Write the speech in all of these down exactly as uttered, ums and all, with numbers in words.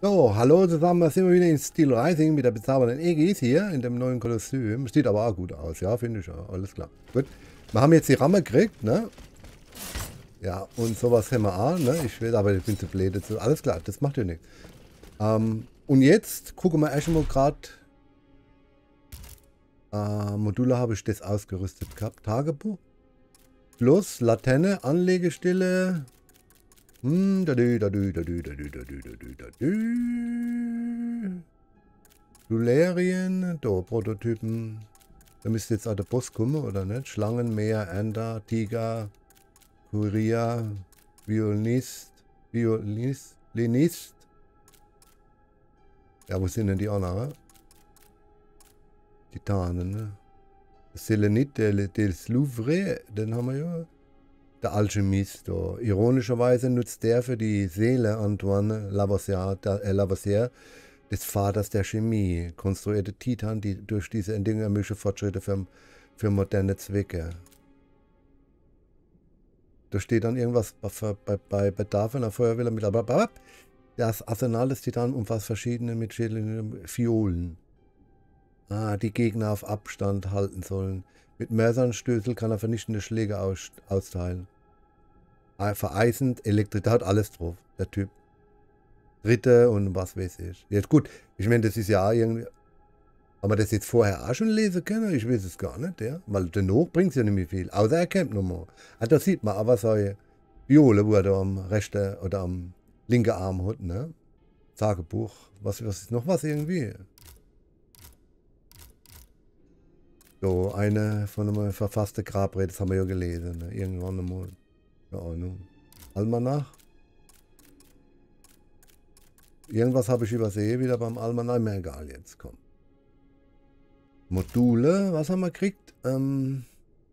So, hallo zusammen, da sind wir wieder in Steel Rising mit der bezaubernden Aegis hier in dem neuen Kostüm. Sieht aber auch gut aus, ja, finde ich auch. Alles klar. Gut. Wir haben jetzt die Ramme gekriegt, ne? Ja, und sowas haben wir auch, ne? Ich will, aber ich bin zu blöd dazu. Alles klar, das macht ja nichts. Ähm, und jetzt gucken wir erstmal gerade. Äh, Module habe ich das ausgerüstet gehabt. Tagebuch. Plus Laterne, Anlegestelle. Hm, da dü, da dü, da dü, da dü, da dü, da dü, da dü. Dulerien, da, Prototypen. Da müsste jetzt auch der Boss kommen, oder nicht? Schlangenmeer, Ender, Tiger, Kurier, Violinist, Violinist, Violinist. Ja, wo sind denn die anderen? Titanen, ne? Selenit del, des Louvre, den haben wir ja. Der Alchemist, da. Ironischerweise nutzt der für die Seele Antoine Lavoisier, der, äh, Lavoisier des Vaters der Chemie, konstruierte Titan, die durch diese Entdeckung ermögliche Fortschritte für, für moderne Zwecke. Da steht dann irgendwas bei, bei, bei Bedarf einer Feuerwehr mit, aber das Arsenal des Titan umfasst verschiedene mit schädlichen Fiolen. Ah, die Gegner auf Abstand halten sollen. Mit Mörserstößel kann er vernichtende Schläge aus, austeilen. Vereisend, Elektrik, da hat alles drauf, der Typ. Dritte und was weiß ich. Jetzt gut, ich meine, das ist ja auch irgendwie. Haben wir das jetzt vorher auch schon lesen können? Ich weiß es gar nicht, ja. Weil dennoch bringt es ja nicht mehr viel. Außer er kennt nochmal. Ah, da sieht man aber solche Viole, wo er da am rechten oder am linken Arm hat, ne? Tagebuch. Was, was ist noch was irgendwie? So, eine von einem verfassten Grabrede, das haben wir ja gelesen, ne? Irgendwann einmal. Keine Ahnung. Almanach? Irgendwas habe ich übersehen, wieder beim Almanach. Mir egal jetzt, komm. Module, was haben wir gekriegt? Ähm,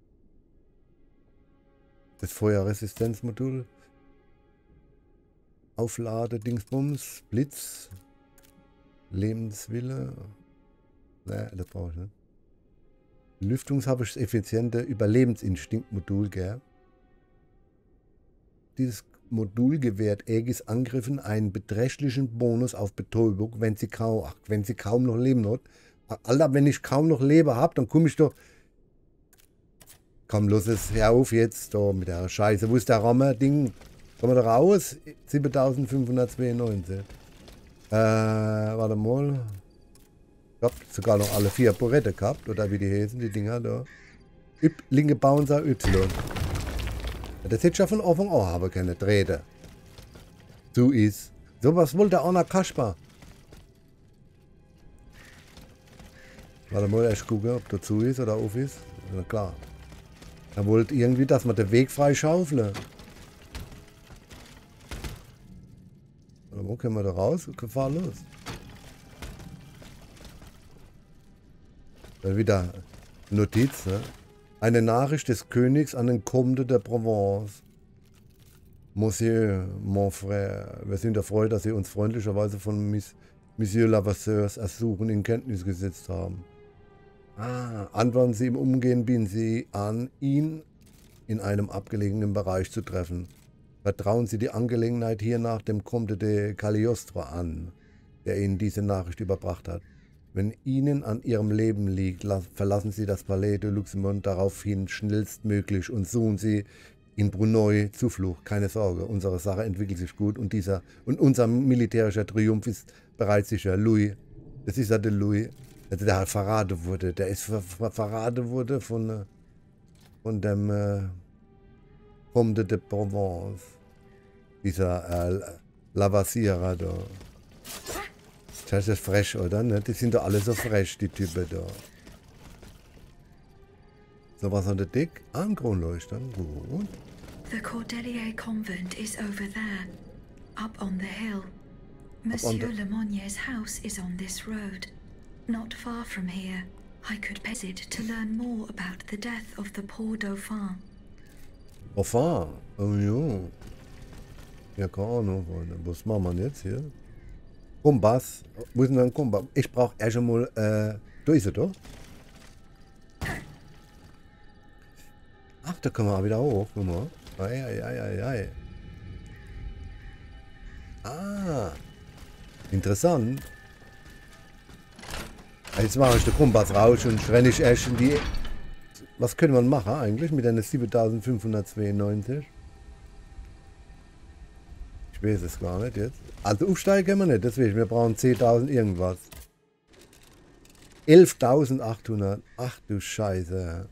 das Feuerresistenzmodul. Auflade, Dingsbums, Blitz. Lebenswille. Ne, das brauche ich nicht. Lüftungs habe ich das effiziente Überlebensinstinktmodul, gell? Dieses Modul gewährt Aegis Angriffen einen beträchtlichen Bonus auf Betäubung, wenn sie kaum, ach, wenn sie kaum noch leben hat. Alter, wenn ich kaum noch lebe habe, dann komme ich doch. Komm, los es, hör auf jetzt da mit der Scheiße. Wo ist der Rammer-Ding? Kommen wir da raus? siebentausendfünfhundertzweiundneunzig. Äh, warte mal. Ich hab sogar noch alle vier Porette gehabt, oder wie die heißen, die Dinger da. Y, linke Bouncer Y. Das hätte ich ja von Anfang an haben können, Drähte. So ist. So was wollte auch noch Kasper. Warte mal, erst gucken, ob da zu ist oder auf ist. Na klar. Er wollte irgendwie, dass man den Weg frei schaufeln. Warte mal, können wir da raus? Fahr los. Dann wieder Notiz, ne? Eine Nachricht des Königs an den Comte de Provence. Monsieur, mon frère, wir sind erfreut, dass Sie uns freundlicherweise von Miss, Monsieur Lavasseurs Ersuchen in Kenntnis gesetzt haben. Ah, antworten Sie im Umgehen, bieten Sie an, ihn in einem abgelegenen Bereich zu treffen. Vertrauen Sie die Angelegenheit hiernach dem Comte de Cagliostro an, der Ihnen diese Nachricht überbracht hat. Wenn Ihnen an Ihrem Leben liegt, verlassen Sie das Palais de Luxembourg daraufhin schnellstmöglich und suchen Sie in Brunei Zuflucht. Keine Sorge, unsere Sache entwickelt sich gut und, dieser, und unser militärischer Triumph ist bereits sicher. Louis, das ist ja der Louis, der halt verraten wurde. Der ist ver ver verraten wurde von, von dem äh, Comte de Provence. Dieser äh, Lavassier da. Das ist frech, oder? Ne? Die sind doch alle so frech, die Typen da. So, was hat der Dick? Ah, ein Kronleuchter. Gut. The Cordelier Convent is over there, up on the hill. Monsieur the... Lemonier's house is on this road. Not far from here, I could visit to learn more about the death of the poor Dauphin. Dauphin? Oh ja. Ja, keine Ahnung. Was machen wir jetzt hier? Kompass. Wo ist denn ein Kompass? Ich brauche erst einmal. Äh, da ist er doch. Ach, da können wir auch wieder hoch. Guck mal. Ei, ei, ei, ei, ei. Ah. Interessant. Jetzt mache ich den Kompass raus und renne ich erst in die... Was können wir machen eigentlich mit einer siebentausendfünfhundertzweiundneunzig? Ich weiß es gar nicht jetzt. Also aufsteigen können wir nicht, deswegen. Wir brauchen zehntausend irgendwas. elftausendachthundert. Ach du Scheiße.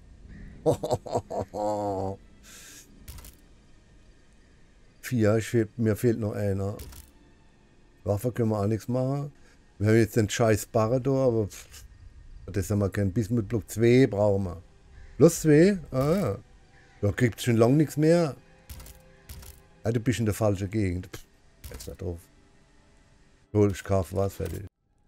Vier, ich fehl, mir fehlt noch einer. Waffe können wir auch nichts machen. Wir haben jetzt den scheiß Barre da, aber pff, das haben wir kein. Bis mit Block zwei brauchen wir. Plus zwei? Ah ja. Da kriegt schon lange nichts mehr. Ah, du bist in der falschen Gegend. Pff, jetzt da drauf. Hol, ich kaufe was, fertig.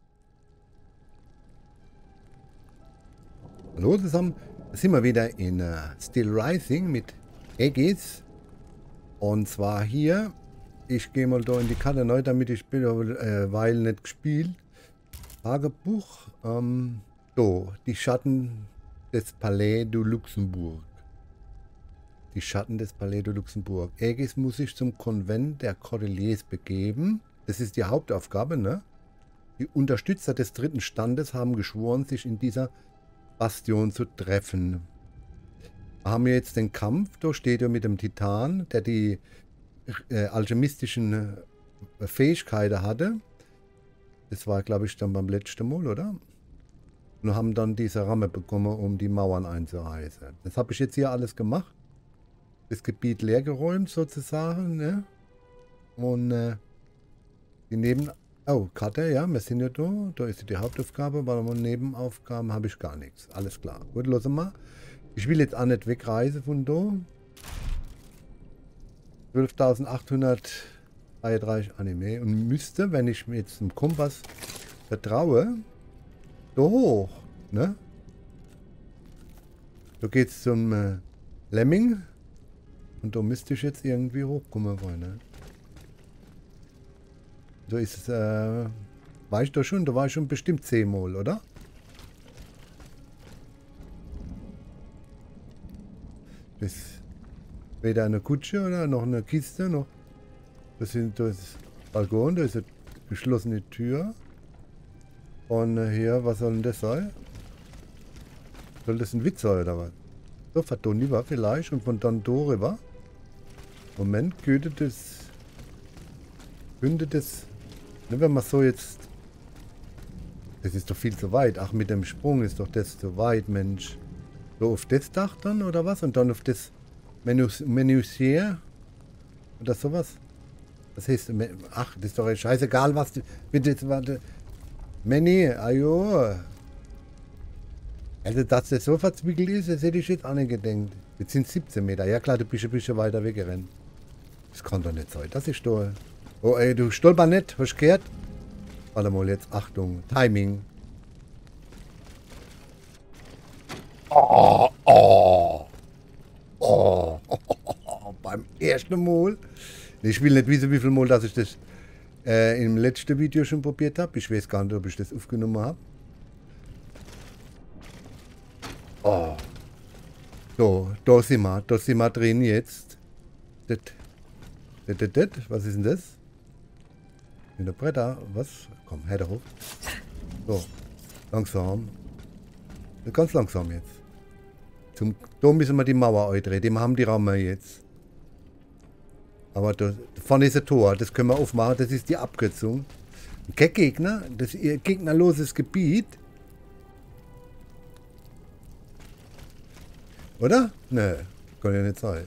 Hallo zusammen. Da sind wir wieder in uh, Still Rising mit Aegis. Und zwar hier. Ich gehe mal da in die Karte neu, damit ich später äh, weil nicht gespielt. Tagebuch. Ähm, so, die Schatten des Palais du Luxembourg. Die Schatten des Palais du Luxembourg. Aegis muss sich zum Konvent der Cordeliers begeben. Das ist die Hauptaufgabe, ne? Die Unterstützer des dritten Standes haben geschworen, sich in dieser Bastion zu treffen. Wir haben jetzt den Kampf, da steht er mit dem Titan, der die äh, alchemistischen äh, Fähigkeiten hatte. Das war, glaube ich, dann beim letzten Mal, oder? Und haben dann diese Ramme bekommen, um die Mauern einzureißen. Das habe ich jetzt hier alles gemacht. Das Gebiet leergeräumt sozusagen, ne? Und äh, die Neben... Oh, Karte, ja, wir sind ja da. Da ist die Hauptaufgabe, weil wir Nebenaufgaben habe ich gar nichts. Alles klar. Gut, los mal. Ich will jetzt auch nicht wegreisen von da. zwölftausendachthundertdreiunddreißig Anime und müsste, wenn ich mir jetzt dem Kompass vertraue, da hoch, ne? Da geht's zum äh, Lemming und da müsste ich jetzt irgendwie hochkommen wollen, ne? Da ist es, äh, war ich da schon, da war ich schon bestimmt zehnmal, oder? Das ist weder eine Kutsche oder noch eine Kiste, noch. Das sind das Balkon, da ist eine geschlossene Tür. Und äh, hier, was soll denn das sein? Soll das ein Witz sein oder was? So, Fatoni war vielleicht und von dann da rüber. Moment, könnte das. Könnte das. Ne, wenn man so jetzt. Das ist doch viel zu weit. Ach, mit dem Sprung ist doch das zu weit, Mensch. So auf das Dach dann oder was? Und dann auf das Menus, Menuisier oder sowas? Das heißt, ach, das ist doch scheißegal, was du. Bitte, warte. Menü, ajo. Also, dass das so verzwickelt ist, das hätte ich jetzt auch nicht gedacht. Jetzt sind siebzehn Meter. Ja klar, du bist ein bisschen weiter weggerannt. Das kann doch nicht sein. Das ist doch. Oh ey, du stolper nicht, hast du gehört? Warte mal jetzt, Achtung, Timing. Oh, oh, oh, oh, oh, beim ersten Mal. Ich will nicht wissen, wie viel Mal, dass ich das äh, im letzten Video schon probiert habe. Ich weiß gar nicht, ob ich das aufgenommen habe. Oh. So, da sind wir, da sind wir drin jetzt. Das, das, das, das. Was ist denn das? Mit der Bretter, was? Komm, her hoch. So, langsam. Ganz langsam jetzt. Zum, da müssen wir die Mauer eintreten. Die haben die Ramme jetzt. Aber da vorne ist ein Tor, das können wir aufmachen. Das ist die Abkürzung. Kein Gegner, das ist ihr gegnerloses Gebiet. Oder? Ne, kann ja nicht sein.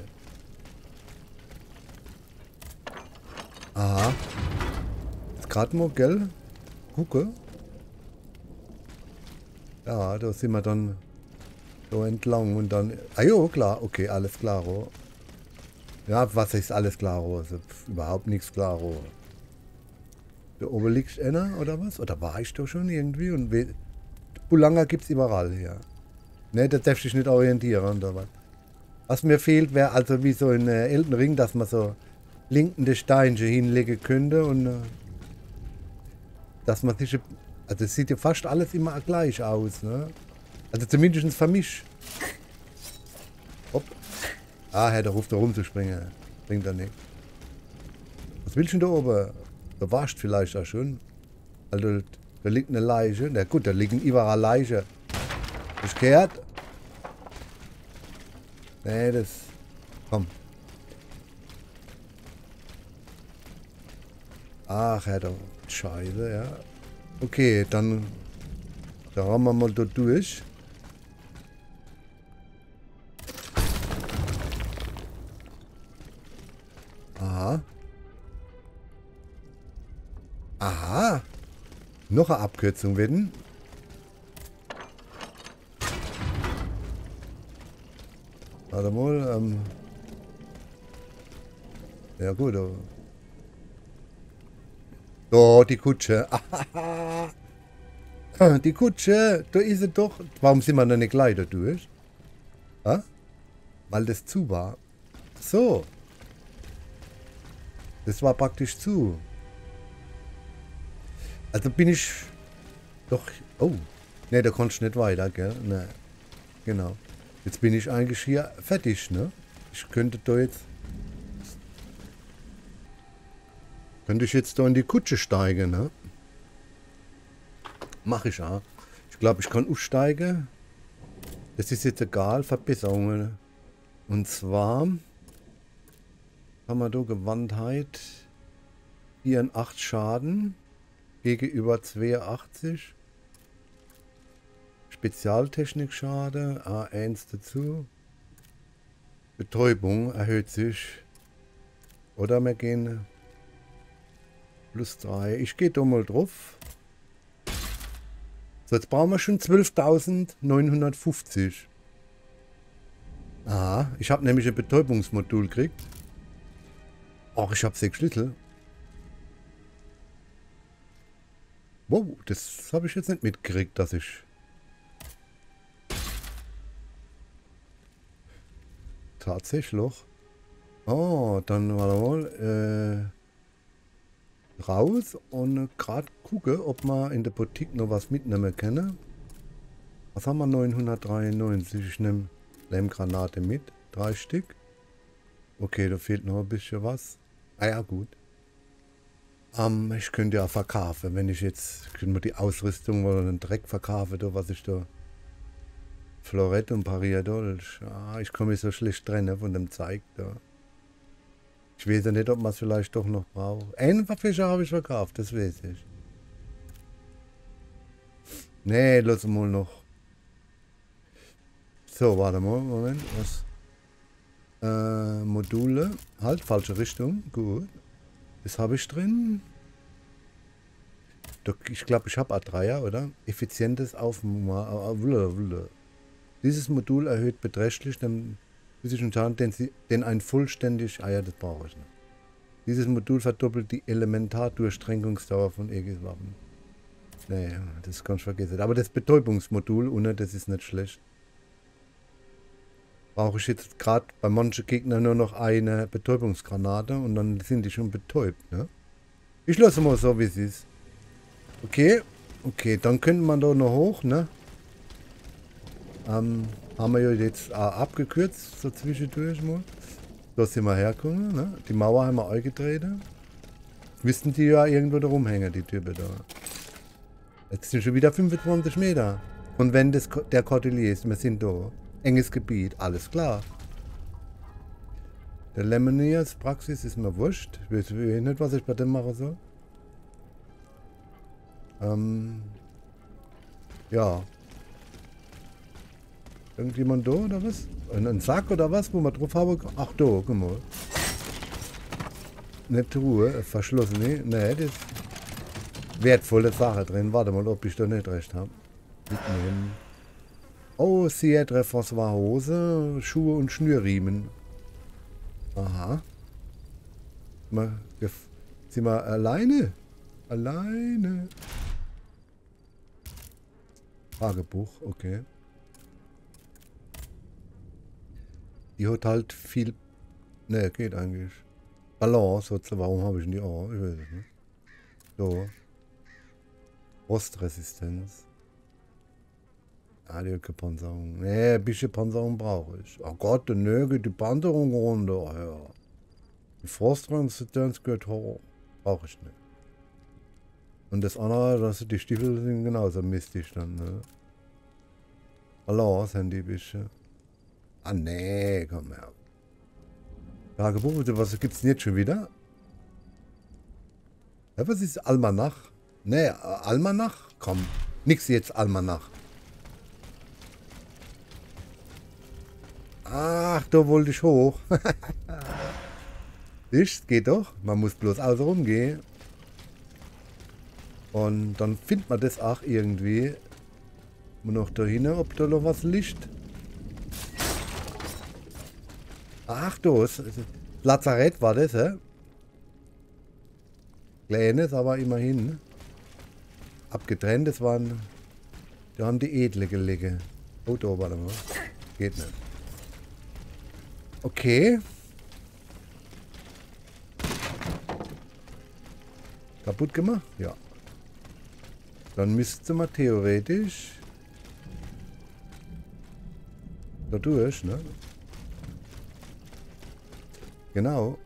Aha. Jetzt gerade mal, gell? Gucke. Ja, da sind wir dann so entlang und dann. Ah jo, klar, okay, alles klar. Ja, was ist alles klar? Also, pf, überhaupt nichts klar. Da oben liegt einer oder was? Oder war ich da schon irgendwie? Und Bulanga gibt es überall hier. Ne, da darfst du dich nicht orientieren oder was? Was mir fehlt, wäre also wie so ein äh, Elden Ring, dass man so blinkende Steinchen hinlegen könnte und äh, dass man sich. Also es sieht ja fast alles immer gleich aus, ne? Also zumindest für mich. Hopp. Ah, er ruft da rumzuspringen. Bringt er nicht. Was willst du denn da oben? Da warst du vielleicht auch schon. Also, da liegt eine Leiche. Na gut, da liegen überall Leichen. Ist gehört? Nee, das... Komm. Ach, ja, doch. Scheiße, ja. Okay, dann... Da haben wir mal da durch. Aha. Aha. Noch eine Abkürzung werden. Warte mal, ähm... ja gut, aber... Oh, die Kutsche. Die Kutsche, da ist sie doch. Warum sind wir noch nicht gleich da durch? Ha? Weil das zu war. So. Das war praktisch zu. Also bin ich doch... Oh. Ne, da kannst du nicht weiter, gell? Ne. Genau. Jetzt bin ich eigentlich hier fertig, ne? Ich könnte da jetzt... Könnte ich jetzt da in die Kutsche steigen, ne? Mach ich auch. Ich glaube, ich kann aufsteigen. Das ist jetzt egal. Verbesserungen. Und zwar... haben wir da Gewandtheit. vierundachtzig Schaden. Gegenüber zweiundachtzig. Spezialtechnik Schade. A eins dazu. Betäubung erhöht sich. Oder wir gehen... plus drei. Ich gehe da mal drauf. So, jetzt brauchen wir schon zwölftausendneunhundertfünfzig. Aha, ich habe nämlich ein Betäubungsmodul gekriegt. Ach, ich habe sechs Schlüssel. Wow, das habe ich jetzt nicht mitgekriegt, dass ich... Tatsächlich. Oh, dann warte mal. Äh, raus und gerade gucke, ob wir in der Boutique noch was mitnehmen können. Was haben wir? neunhundertdreiundneunzig. Ich nehme Lehmgranate mit. Drei Stück. Okay, da fehlt noch ein bisschen was. Ah ja, gut. Ähm, ich könnte ja verkaufen, wenn ich jetzt... Können wir die Ausrüstung oder den Dreck verkaufen, da, was ich da... Florett und Pariadolch. Ah, ich komme mich so schlecht trennen von dem Zeug da. Ich weiß ja nicht, ob man es vielleicht doch noch braucht. Einen Fischer habe ich verkauft, das weiß ich. Nee, lass mal noch. So, warte mal, Moment, was? Äh, Module. Halt, falsche Richtung. Gut. Das habe ich drin. Ich glaube, ich habe A drei, oder? Effizientes Aufmachen. Dieses Modul erhöht beträchtlich den physischen Schaden, den, sie, den ein vollständig... Ah ja, das brauche ich nicht. Dieses Modul verdoppelt die Elementardurchdrängungsdauer von Aegis-Waffen. Nee, das kann ich vergessen. Aber das Betäubungsmodul, ohne, das ist nicht schlecht. Brauche ich jetzt gerade bei manchen Gegnern nur noch eine Betäubungsgranate und dann sind die schon betäubt, ne? Ich lasse mal so, wie es ist. Okay, okay, dann könnte man da noch hoch, ne? Ähm, haben wir ja jetzt auch abgekürzt, so zwischendurch mal. Da sind wir hergekommen, ne? Die Mauer haben wir eingetreten. Müssten die ja irgendwo da rumhängen, die Typen da. Jetzt sind schon wieder fünfundzwanzig Meter. Und wenn das der Cordelier ist, wir sind da. Enges Gebiet, alles klar. Der Lemoniers Praxis ist mir wurscht. Ich weiß nicht, was ich bei dem machen soll. Ähm. Ja. Irgendjemand da oder was? Ein Sack oder was, wo wir drauf haben? Ach, da, guck mal. Eine Truhe, verschlossen. Nee, nee, das ist wertvolle Sache drin. Warte mal, ob ich da nicht recht habe. Mitnehmen. Oh, Ciedre François Hose, Schuhe und Schnürriemen. Aha. Mal, sind wir alleine? Alleine. Tagebuch, okay. Die hat halt viel... Ne, geht eigentlich. Balance, warum habe ich die auch? Ich weiß es nicht. So. Rostresistenz. Ah, die hat keine Panzerung. Ne, ein bisschen Panzerung brauche ich. Oh Gott, der Nöge, die Panzerung runter. Ja. Die Frostresistenz geht hoch. Brauche ich nicht. Und das andere, das, die Stiefel sind genauso mistig dann, ne? Balance haben die bisschen. Ah, nee, komm her. Tagebuch, was gibt's denn jetzt schon wieder? Ja, was ist Almanach? Nee, Almanach? Komm, nix jetzt Almanach. Ach, da wollte ich hoch. Ist, geht doch. Man muss bloß alles rumgehen. Und dann findet man das auch irgendwie. Und noch dahin, ob da noch was liegt. Ach, das Lazarett war das, hä? Kleines, aber immerhin. Abgetrennt, das waren. Da haben die Edle gelegen. Oh, da, warte mal. Geht nicht. Okay. Kaputt gemacht? Ja. Dann müsste man theoretisch da durch, ne? Genau.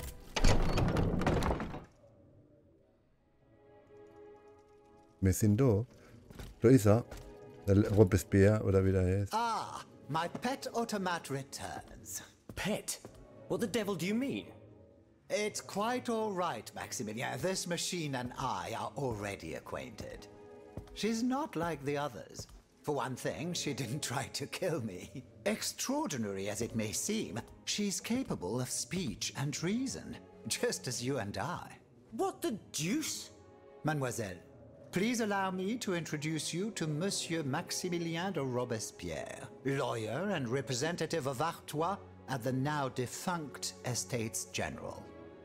Wir sind da. Da ist er. Der Robespierre oder wie der heißt. Ah, my pet automat returns. Pet? What the devil do you mean? It's quite all right, Maximilian. This machine and I are already acquainted. She's not like the others. For one thing, she didn't try to kill me. Extraordinary as it may seem, she's capable of speech and reason, just as you and I. What the deuce? Mademoiselle, please allow me to introduce you to Monsieur Maximilien de Robespierre, lawyer and representative of Artois at the now defunct Estates General.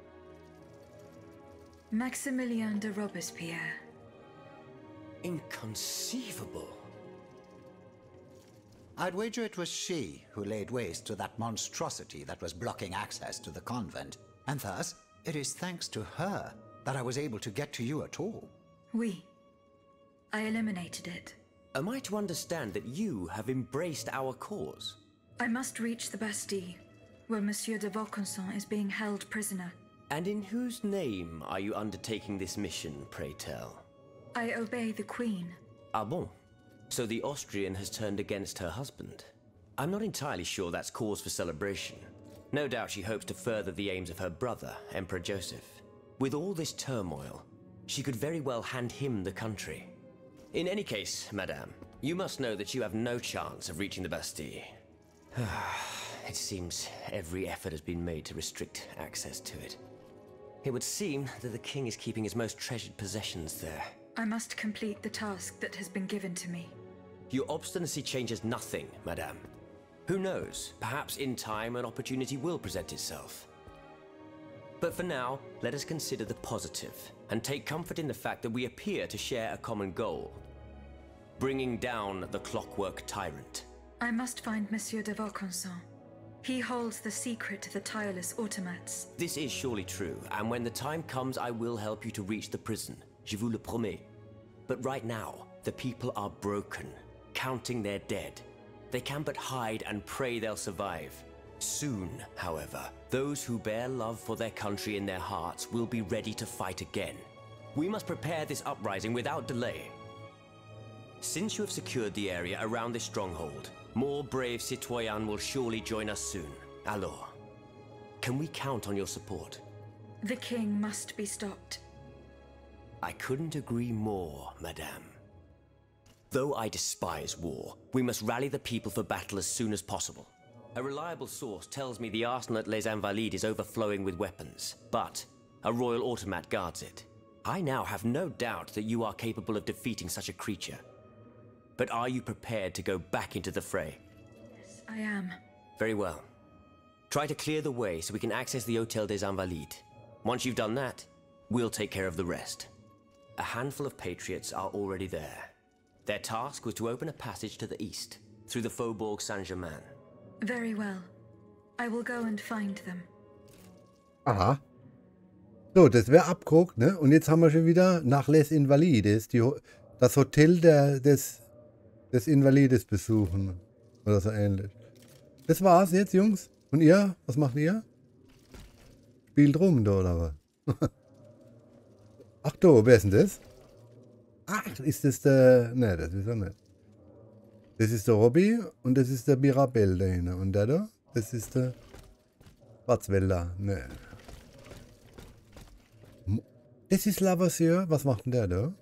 Maximilien de Robespierre. Inconceivable. I'd wager it was she who laid waste to that monstrosity that was blocking access to the convent, and thus it is thanks to her that I was able to get to you at all. Oui. I eliminated it. Am I to understand that you have embraced our cause? I must reach the Bastille, where Monsieur de Vaucanson is being held prisoner. And in whose name are you undertaking this mission, pray tell? I obey the Queen. Ah bon? So the Austrian has turned against her husband. I'm not entirely sure that's cause for celebration. No doubt she hopes to further the aims of her brother, Emperor Joseph. With all this turmoil, she could very well hand him the country. In any case, madame, you must know that you have no chance of reaching the Bastille. It seems every effort has been made to restrict access to it. It would seem that the king is keeping his most treasured possessions there. I must complete the task that has been given to me. Your obstinacy changes nothing, madame. Who knows, perhaps in time an opportunity will present itself. But for now, let us consider the positive, and take comfort in the fact that we appear to share a common goal. Bringing down the clockwork tyrant. I must find Monsieur de Vaucanson. He holds the secret to the tireless automats. This is surely true, and when the time comes I will help you to reach the prison. Je vous le promets. But right now, the people are broken, counting their dead. They can but hide and pray they'll survive. Soon, however, those who bear love for their country in their hearts will be ready to fight again. We must prepare this uprising without delay. Since you have secured the area around this stronghold, more brave citoyens will surely join us soon. Alors, can we count on your support? The king must be stopped. I couldn't agree more, madame. Though I despise war, we must rally the people for battle as soon as possible. A reliable source tells me the arsenal at Les Invalides is overflowing with weapons, but a royal automat guards it. I now have no doubt that you are capable of defeating such a creature. But are you prepared to go back into the fray? Yes, I am. Very well. Try to clear the way so we can access the Hôtel des Invalides. Once you've done that, we'll take care of the rest. A handful of patriots are already there. Their task was to open a passage to the east, through the Faubourg Saint-Germain. Very well. I will go and find them. Aha. So, das wäre abguckt, ne? Und jetzt haben wir schon wieder nach Les Invalides, die, das Hotel der, des, des Invalides besuchen. Oder so ähnlich. Das war's jetzt, Jungs. Und ihr? Was macht ihr? Spielt rum, da, oder was? Ach, da, wer ist denn das? Ach, ist das der... Ne, das ist er nicht. Das ist der Robby und das ist der Mirabelle da hinten. Und der da, das ist der Schwarzwälder. Ne. Das ist Lavoisier. Was macht denn der da?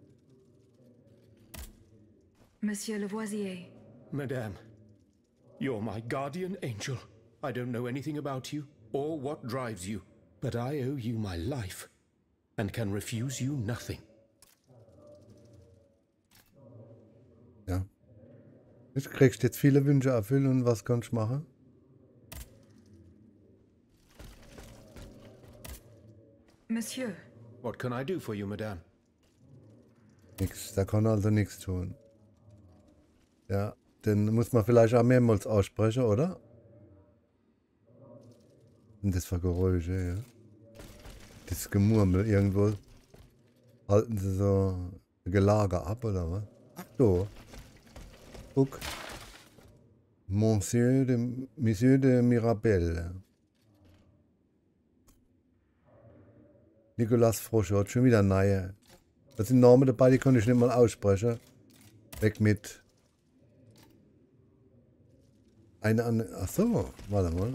Monsieur Lavoisier. Madame, you're my guardian angel. I don't know anything about you or what drives you, but I owe you my life and can refuse you nothing. Ja. Du kriegst jetzt viele Wünsche erfüllen und was kannst du machen? Monsieur. What can I do for you, Madame? Nix. Da kann also nichts tun. Ja, den muss man vielleicht auch mehrmals aussprechen, oder? Und das für Geräusche, ja. Das Gemurmel irgendwo. Halten sie so Gelager ab, oder was? Ach so. Guck. Monsieur de, Monsieur de Mirabelle. Nicolas Froschot, schon wieder neue. Da sind Namen dabei, die kann ich nicht mal aussprechen. Weg mit. Eine an. Ach so, warte mal.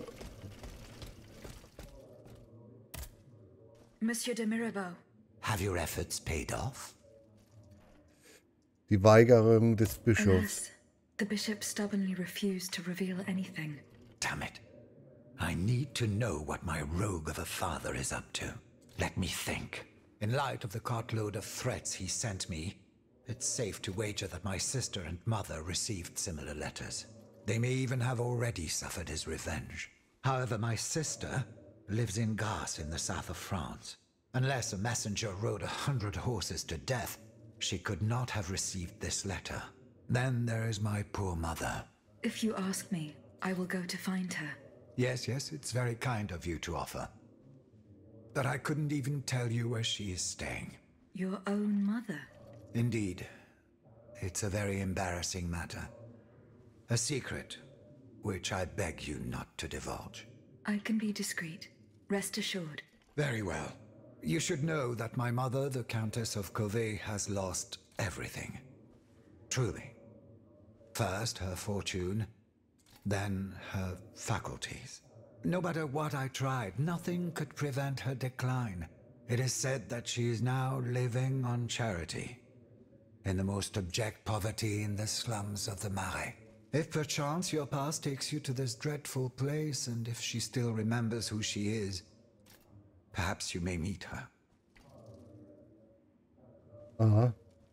Monsieur de Mirabeau. Have your efforts paid off? Die Weigerung des Bischofs. Alas, the bishop stubbornly refused to reveal anything. Damn it. I need to know what my rogue of a father is up to. Let me think. In light of the cartload of threats he sent me, it's safe to wager that my sister and mother received similar letters. They may even have already suffered his revenge. However, my sister lives in Garce in the south of France. Unless a messenger rode a hundred horses to death, she could not have received this letter. Then there is my poor mother. If you ask me, I will go to find her. Yes, yes, it's very kind of you to offer. But I couldn't even tell you where she is staying. Your own mother? Indeed. It's a very embarrassing matter. A secret, which I beg you not to divulge. I can be discreet. Rest assured. Very well. You should know that my mother, the Countess of Covey, has lost everything. Truly. First her fortune, then her faculties. No matter what I tried, nothing could prevent her decline. It is said that she is now living on charity, in the most abject poverty in the slums of the Marais. If perchance your past takes you to this dreadful place, and if she still remembers who she is, perhaps you may meet her. Aha.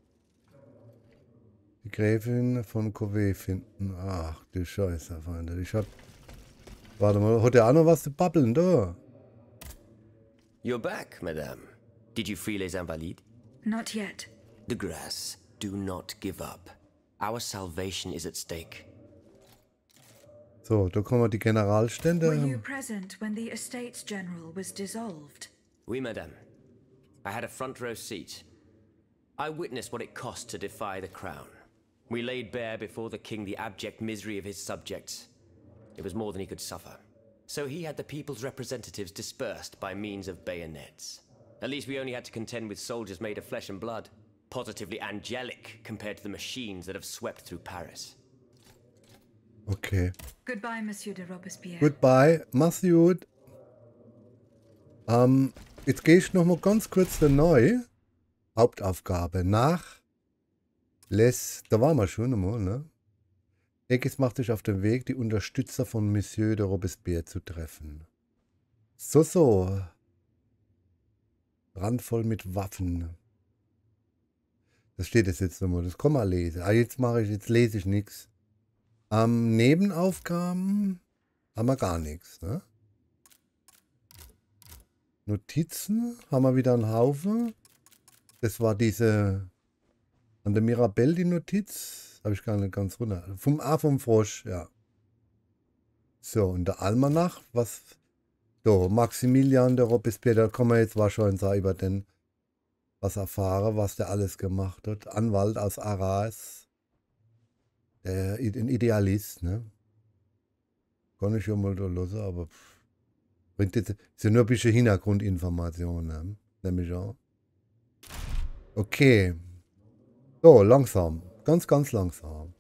Die Gräfin von Covey finden. Ach du Scheiße, Freunde. Ich hab... Warte mal, hat der auch noch was zu babbeln da? You're back, madame. Did you free les Invalides? Not yet. De grâce, do not give up. Our salvation is at stake. So, da kommen die Generalstände. Were you present when the Estates General was dissolved? Oui, madame. I had a front row seat. I witnessed what it cost to defy the crown. We laid bare before the king the abject misery of his subjects. It was more than he could suffer. So he had the people's representatives dispersed by means of bayonets. At least we only had to contend with soldiers made of flesh and blood. Positively angelic compared to the machines that have swept through Paris. Okay. Goodbye, Monsieur de Robespierre. Goodbye. Mach's gut. Ähm, jetzt gehe ich noch mal ganz kurz der neue Hauptaufgabe nach Les. Da waren wir schon einmal, ne? Ekis macht sich auf den Weg, die Unterstützer von Monsieur de Robespierre zu treffen. So, so. Randvoll mit Waffen. Das steht es jetzt nochmal. Das kann man lesen. Ah, jetzt mache ich, jetzt lese ich nichts. Ähm, Nebenaufgaben haben wir gar nichts, ne? Notizen haben wir wieder einen Haufen. Das war diese an der Mirabelle die Notiz. Habe ich gar nicht ganz runter. Vom A vom Frosch, ja. So, und der Almanach, was. So, Maximilian de Robespierre, da kann man jetzt wahrscheinlich sagen, über den was erfahren, was der alles gemacht hat. Anwalt aus Arras. Der, ein Idealist, ne? Kann ich schon mal da lassen, aber pff, bringt jetzt, ist ja nur ein bisschen Hintergrundinformation, ne? Nehme ich an. Okay. So, langsam. Ganz, ganz langsam.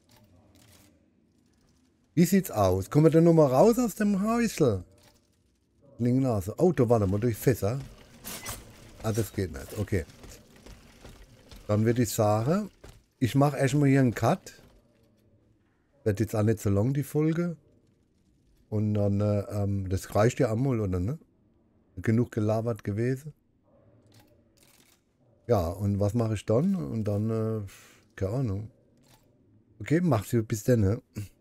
Wie sieht's aus? Kommen wir denn nochmal raus aus dem Häusl? Nase. Oh, da warte mal durch Fässer. Ah, das geht nicht. Okay. Dann würde ich sagen, ich mache erstmal hier einen Cut. Wird jetzt auch nicht so lang, die Folge. Und dann, äh, ähm, das reicht ja einmal, oder ne? Genug gelabert gewesen. Ja, und was mache ich dann? Und dann, äh, keine Ahnung. Okay, mach's bis dann, ne?